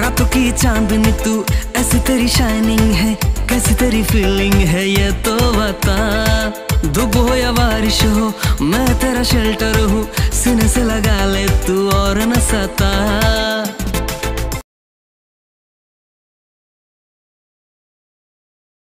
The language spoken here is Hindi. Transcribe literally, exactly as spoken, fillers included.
रातों की चांदनी तू, ऐसी तेरी शाइनिंग है, कैसी तेरी फीलिंग है ये तो बता। धूप हो या बारिश हो मैं तेरा शेल्टर हूँ, सीने से लगा ले तू और न सता।